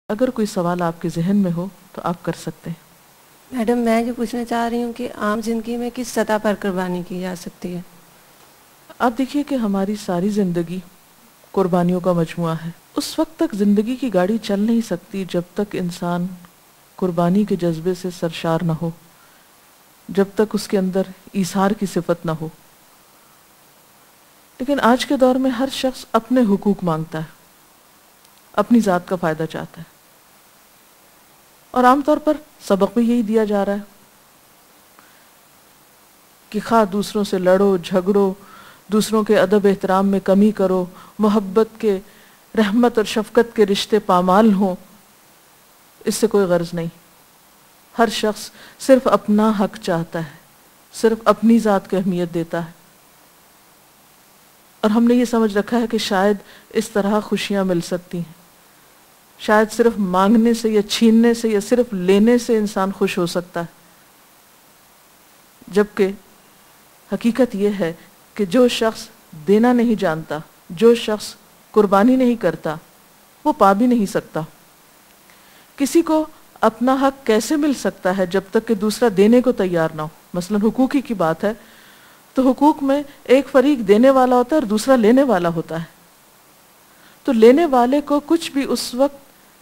اگر کوئی سوال آپ کے ذہن میں ہو تو آپ کر سکتے ہیں۔ میڈم میں جو پوچھنا چاہ رہی ہوں کہ عام زندگی میں کس سطح پر قربانی کی جا سکتی ہے؟ آپ دیکھیے کہ ہماری ساری زندگی قربانیوں کا مجموعہ ہے۔ اس وقت تک زندگی کی گاڑی چل نہیں سکتی جب تک انسان قربانی کے جذبے سے سرشار نہ ہو، جب تک اس کے اندر ایثار کی صفت نہ ہو۔ لیکن آج کے دور میں ہر شخص اپنے حقوق مانگتا ہے، اپنی ذات کا فائدہ چاہتا ہے، اور عام طور پر سبق بھی یہی دیا جا رہا ہے کہ خواہ دوسروں سے لڑو جھگڑو، دوسروں کے ادب احترام میں کمی کرو، محبت کے، رحمت اور شفقت کے رشتے پامال ہوں، اس سے کوئی غرض نہیں۔ ہر شخص صرف اپنا حق چاہتا ہے، صرف اپنی ذات کو اہمیت دیتا ہے، اور ہم نے یہ سمجھ رکھا ہے کہ شاید اس طرح خوشیاں مل سکتی ہیں، شاید صرف مانگنے سے یا چھیننے سے یا صرف لینے سے انسان خوش ہو سکتا ہے، جبکہ حقیقت یہ ہے کہ جو شخص دینا نہیں جانتا، جو شخص قربانی نہیں کرتا، وہ پا بھی نہیں سکتا۔ کسی کو اپنا حق کیسے مل سکتا ہے جب تک کہ دوسرا دینے کو تیار نہ ہو؟ مثلا حقوق ہی کی بات ہے تو حقوق میں ایک فریق دینے والا ہوتا ہے اور دوسرا لینے والا ہوتا ہے، تو لینے والے کو کچھ بھی اس وقت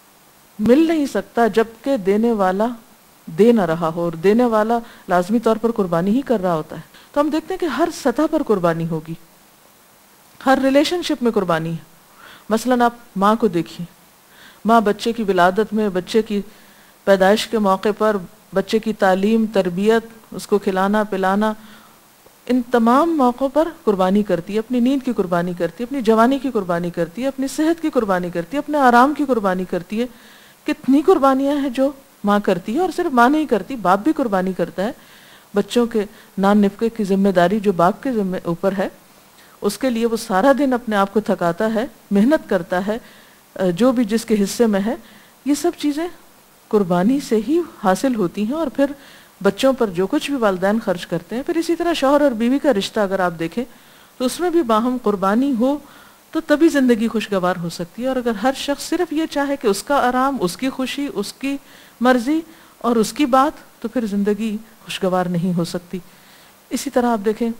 مل نہیں سکتا جب کہ دینے والا دے نہ رہا ہو، اور دینے والا لازمی طور پر قربانی ہی کر رہا ہوتا ہے۔ تو ہم دیکھتے ہیں کہ ہر سطح پر قربانی ہوگی، ہر ریلیشن شپ میں قربانی ہے۔ مثلا آپ ماں کو دیکھیے، ماں بچے کی ولادت میں، بچے کی پیدائش کے موقع پر، بچے کی تعلیم، تربیت، اس کو کھلانا پلانا، ان تمام موقعوں پر قربانی کرتی ہے، اپنی نیند کی قربانی کرتی ہے، اپنی جوانی کی قربانی کرتی ہے، اپنی صحت کی قربانی کرتی ہے، اپنے آرام کی قربانی کرتی ہے۔ کتنی قربانیاں ہیں جو ماں کرتی ہے، اور صرف ماں نہیں کرتی، باپ بھی قربانی کرتا ہے۔ بچوں کے نان نفقے کی ذمہ داری جو باپ کے اوپر ہے، اس کے لیے وہ سارا دن اپنے آپ کو تھکاتا ہے، محنت کرتا ہے، جو بھی جس کے حصے میں ہے۔ یہ سب چیزیں قربانی سے ہی حاصل ہوتی ہیں، اور پھر بچوں پر جو کچھ بھی والدین خرچ کرتے ہیں، پھر اسی طرح شوہر اور بیوی کا رشتہ اگر آپ دیکھیں تو اس میں بھی باہم قربانی ہو تو تبھی زندگی خوشگوار ہو سکتی ہے۔ اور اگر ہر شخص صرف یہ چاہے کہ اس کا آرام، اس کی خوشی، اس کی مرضی اور اس کی بات، تو پھر زندگی خوشگوار نہیں ہو سکتی۔ اسی طرح آپ دیکھیں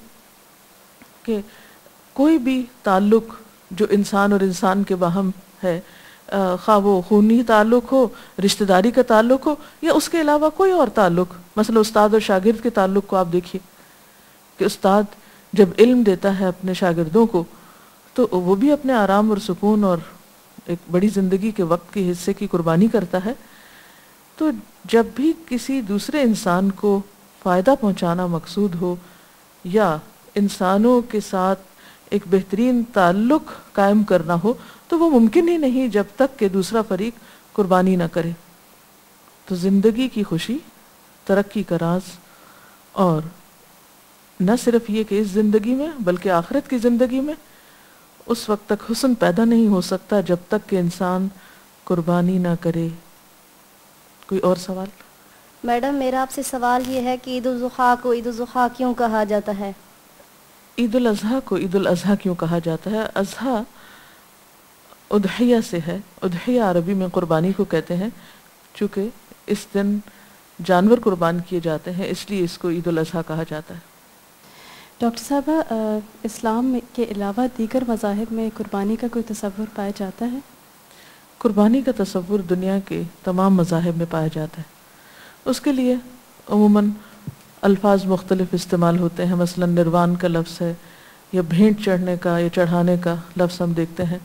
کہ کوئی بھی تعلق جو انسان اور انسان کے باہم ہے، خواہ وہ خونی تعلق ہو، رشتہ داری کا تعلق ہو، یا اس کے علاوہ کوئی اور تعلق، مثلا استاد اور شاگرد کے تعلق کو آپ دیکھیے کہ استاد جب علم دیتا ہے اپنے شاگردوں کو تو وہ بھی اپنے آرام اور سکون اور ایک بڑی زندگی کے وقت کے حصے کی قربانی کرتا ہے۔ تو جب بھی کسی دوسرے انسان کو فائدہ پہنچانا مقصود ہو یا انسانوں کے ساتھ ایک بہترین تعلق قائم کرنا ہو، تو وہ ممکن ہی نہیں جب تک کہ دوسرا فریق قربانی نہ کرے۔ تو زندگی کی خوشی، ترقی کا راز، اور نہ صرف یہ کہ اس زندگی میں بلکہ آخرت کی زندگی میں اس وقت تک حسن پیدا نہیں ہو سکتا جب تک کہ انسان قربانی نہ کرے۔ کوئی اور سوال؟ میڈم میرا آپ سے سوال یہ ہے کہ عید الاضحیٰ کو عید الاضحیٰ کیوں کہا جاتا ہے؟ عید الاضحیٰ کو عید الاضحیٰ کیوں کہا جاتا ہے؟ اضحیٰ اضحیہ سے ہے، اضحیہ عربی میں قربانی کو کہتے ہیں، چونکہ اس دن جانور قربان کیے جاتے ہیں، اس لیے اس کو عید الاضحیٰ کہا جاتا ہے۔ ڈاکٹر صاحبہ، اسلام کے علاوہ دیگر مذاہب میں قربانی کا کوئی تصور پایا جاتا ہے؟ قربانی کا تصور دنیا کے تمام مذاہب میں پایا جاتا ہے۔ اس کے لیے عموماً الفاظ مختلف استعمال ہوتے ہیں، مثلا نروان کا لفظ ہے، یا بھینٹ چڑھنے کا یا چڑھانے کا لفظ ہم دیکھتے ہیں،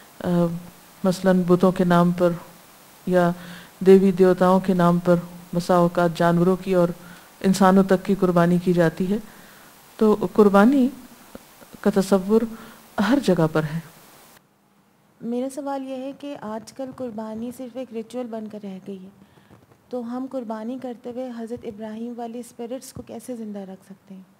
مثلا بتوں کے نام پر یا دیوی دیوتاؤں کے نام پر بسا اوقات جانوروں کی اور انسانوں تک کی قربانی کی جاتی ہے۔ تو قربانی کا تصور ہر جگہ پر ہے۔ میرا سوال یہ ہے کہ آج کل قربانی صرف ایک ریچول بن کر رہ گئی ہے، تو ہم قربانی کرتے ہوئے حضرت ابراہیم والی اسپرٹس کو کیسے زندہ رکھ سکتے ہیں؟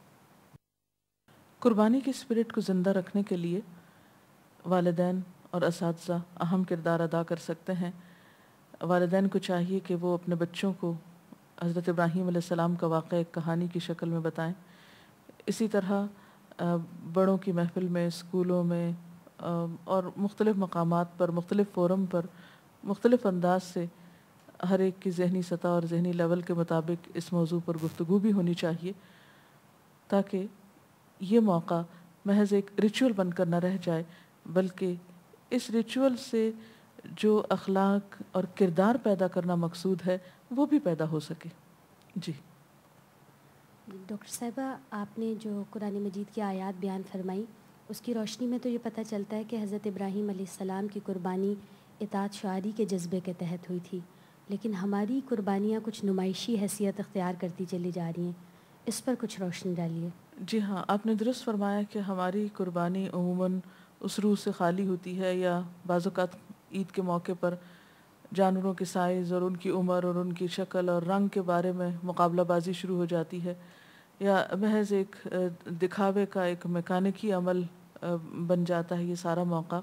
قربانی کی اسپرٹ کو زندہ رکھنے کے لیے والدین اور اساتذہ اہم کردار ادا کر سکتے ہیں۔ والدین کو چاہیے کہ وہ اپنے بچوں کو حضرت ابراہیم علیہ السلام کا واقعہ ایک کہانی کی شکل میں بتائیں۔ اسی طرح بڑوں کی محفل میں، اسکولوں میں اور مختلف مقامات پر، مختلف فورم پر مختلف انداز سے ہر ایک کی ذہنی سطح اور ذہنی لیول کے مطابق اس موضوع پر گفتگو بھی ہونی چاہیے، تاکہ یہ موقع محض ایک ریچول بن کر نہ رہ جائے، بلکہ اس ریچول سے جو اخلاق اور کردار پیدا کرنا مقصود ہے وہ بھی پیدا ہو سکے۔ جی ڈاکٹر صاحبہ، آپ نے جو قرآن مجید کی آیات بیان فرمائی، اس کی روشنی میں تو یہ پتہ چلتا ہے کہ حضرت ابراہیم علیہ السلام کی قربانی اطاعت شعاری کے جذبے کے تحت ہوئی تھی، لیکن ہماری قربانیاں کچھ نمائشی حیثیت اختیار کرتی چلی جا رہی ہیں، اس پر کچھ روشنی ڈالیے۔ جی ہاں، آپ نے درست فرمایا کہ ہماری قربانی عموماً اس روح سے خالی ہوتی ہے، یا بعض اوقات عید کے موقع پر جانوروں کے سائز اور ان کی عمر اور ان کی شکل اور رنگ کے بارے میں مقابلہ بازی شروع ہو جاتی ہے، یا محض ایک دکھاوے کا ایک میکانکی عمل بن جاتا ہے یہ سارا موقع۔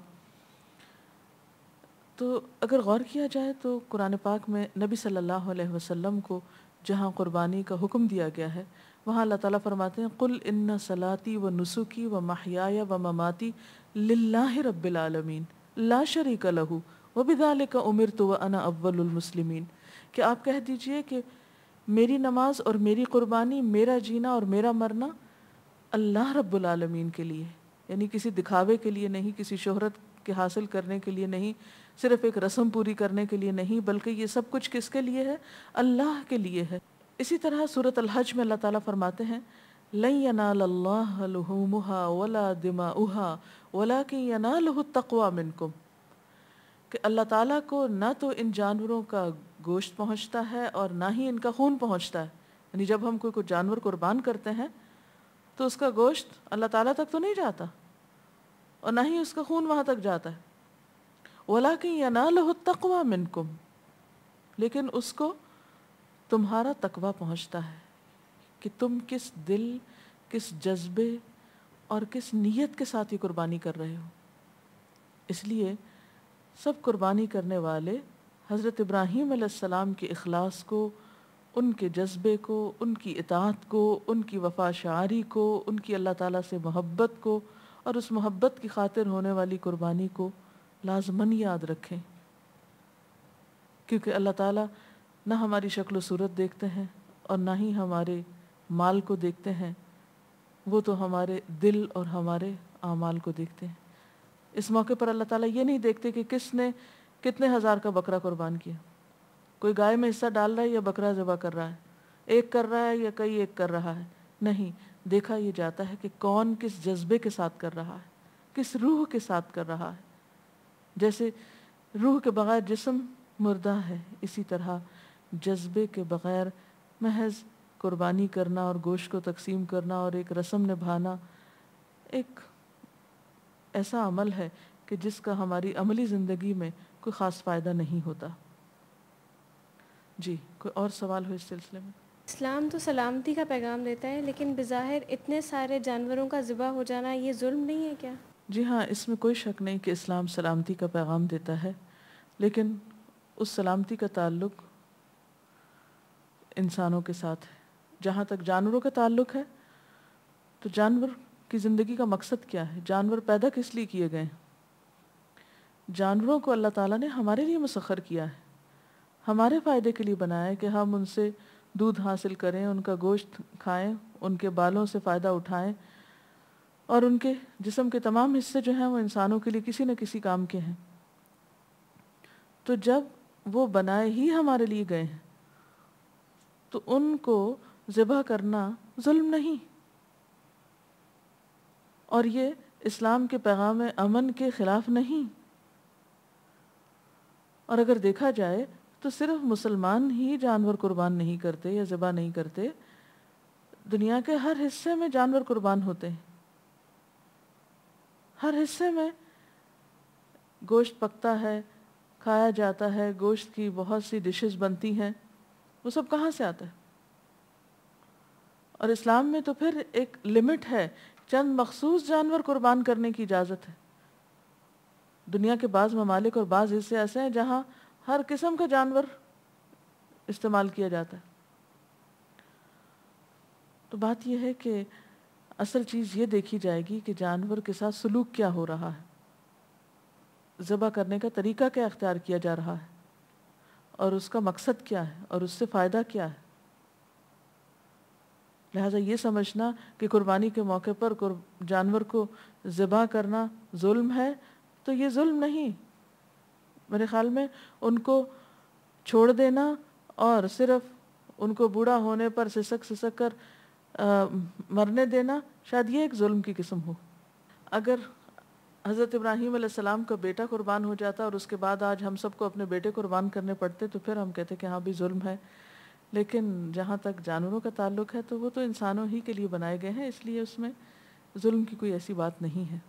تو اگر غور کیا جائے تو قرآن پاک میں نبی صلی اللہ علیہ وسلم کو جہاں قربانی کا حکم دیا گیا ہے، وہاں اللہ تعالیٰ فرماتے ہیں قل ان صلاتی و نسکی و محیای و مماتی للہ رب العالمین لا شریک لہ وبذالک امرت وانا اول المسلمین، کہ آپ کہہ دیجئے کہ میری نماز اور میری قربانی، میرا جینا اور میرا مرنا اللہ رب العالمین کے لیے، یعنی کسی دکھاوے کے لیے نہیں، کسی شہرت کے حاصل کرنے کے لیے نہیں، صرف ایک رسم پوری کرنے کے لیے نہیں، بلکہ یہ سب کچھ کس کے لیے ہے؟ اللہ کے لیے ہے۔ اسی طرح سورۃ الحج میں اللہ تعالیٰ فرماتے ہیں لن ینال اللہ لحومها ولا دماؤها ولکن ینالہ التقوی منکم، کہ اللہ تعالیٰ کو نہ تو ان جانوروں کا گوشت پہنچتا ہے اور نہ ہی ان کا خون پہنچتا ہے، یعنی جب ہم کوئی جانور قربان کرتے ہیں تو اس کا گوشت اللہ تعالیٰ تک تو نہیں جاتا اور نہ ہی اس کا خون وہاں تک جاتا ہے، وَلَكِنْ يَنَالُهُ التَّقْوَى مِنْكُمْ، لیکن اس کو تمہارا تقویٰ پہنچتا ہے کہ تم کس دل، کس جذبے اور کس نیت کے ساتھ یہ قربانی کر رہے ہو۔ اس لیے سب قربانی کرنے والے حضرت ابراہیم علیہ السلام کے اخلاص کو، ان کے جذبے کو، ان کی اطاعت کو، ان کی وفا شعاری کو، ان کی اللہ تعالیٰ سے محبت کو اور اس محبت کی خاطر ہونے والی قربانی کو لازماً یاد رکھیں، کیونکہ اللہ تعالیٰ نہ ہماری شکل و صورت دیکھتے ہیں اور نہ ہی ہمارے مال کو دیکھتے ہیں، وہ تو ہمارے دل اور ہمارے اعمال کو دیکھتے ہیں۔ اس موقع پر اللہ تعالیٰ یہ نہیں دیکھتے کہ کس نے کتنے ہزار کا بکرا قربان کیا، کوئی گائے میں حصہ ڈال رہا ہے یا بکرا ذبح کر رہا ہے، ایک کر رہا ہے یا کئی ایک کر رہا ہے، نہیں، دیکھا یہ جاتا ہے کہ کون کس جذبے کے ساتھ کر رہا ہے، کس روح کے ساتھ کر رہا ہے۔ جیسے روح کے بغیر جسم مردہ ہے، اسی طرح جذبے کے بغیر محض قربانی کرنا اور گوشت کو تقسیم کرنا اور ایک رسم نبھانا ایک ایسا عمل ہے کہ جس کا ہماری عملی زندگی میں کوئی خاص فائدہ نہیں ہوتا۔ جی، کوئی اور سوال ہو اس سلسلے میں؟ اسلام تو سلامتی کا پیغام دیتا ہے، لیکن بظاہر اتنے سارے جانوروں کا ذبح ہو جانا یہ ظلم نہیں ہے کیا؟ جی ہاں، اس میں کوئی شک نہیں کہ اسلام سلامتی کا پیغام دیتا ہے، لیکن اس سلامتی کا تعلق انسانوں کے ساتھ ہے۔ جہاں تک جانوروں کا تعلق ہے تو جانور کی زندگی کا مقصد کیا ہے؟ جانور پیدا کس لیے کیے گئے ہیں؟ جانوروں کو اللہ تعالیٰ نے ہمارے لیے مسخر کیا ہے، ہمارے فائدے کے لیے بنایا ہے کہ ہم ان سے دودھ حاصل کریں، ان کا گوشت کھائیں، ان کے بالوں سے فائدہ اٹھائیں، اور ان کے جسم کے تمام حصے جو ہیں وہ انسانوں کے لیے کسی نہ کسی کام کے ہیں۔ تو جب وہ بنائے ہی ہمارے لیے گئے ہیں تو ان کو ذبح کرنا ظلم نہیں، اور یہ اسلام کے پیغام امن کے خلاف نہیں۔ اور اگر دیکھا جائے تو صرف مسلمان ہی جانور قربان نہیں کرتے یا ذبح نہیں کرتے، دنیا کے ہر حصے میں جانور قربان ہوتے ہیں، ہر حصے میں گوشت پکتا ہے، کھایا جاتا ہے، گوشت کی بہت سی ڈشز بنتی ہیں، وہ سب کہاں سے آتا ہے؟ اور اسلام میں تو پھر ایک لمٹ ہے، چند مخصوص جانور قربان کرنے کی اجازت ہے۔ دنیا کے بعض ممالک اور بعض حصے ایسے ہیں جہاں ہر قسم کا جانور استعمال کیا جاتا ہے۔ تو بات یہ ہے کہ اصل چیز یہ دیکھی جائے گی کہ جانور کے ساتھ سلوک کیا ہو رہا ہے۔ ذبح کرنے کا طریقہ کیا اختیار کیا جا رہا ہے اور اس کا مقصد کیا ہے اور اس سے فائدہ کیا ہے. لہٰذا یہ سمجھنا کہ قربانی کے موقع پر جانور کو ذبح کرنا ظلم ہے، تو یہ ظلم نہیں. میرے خیال میں ان کو چھوڑ دینا اور صرف ان کو بوڑھا ہونے پر سسک کر مرنے دینا شاید یہ ایک ظلم کی قسم ہو. اگر حضرت ابراہیم علیہ السلام کا بیٹا قربان ہو جاتا اور اس کے بعد آج ہم سب کو اپنے بیٹے قربان کرنے پڑتے تو پھر ہم کہتے کہ ہاں بھی ظلم ہے. لیکن جہاں تک جانوروں کا تعلق ہے تو وہ تو انسانوں ہی کے لیے بنائے گئے ہیں، اس لیے اس میں ظلم کی کوئی ایسی بات نہیں ہے.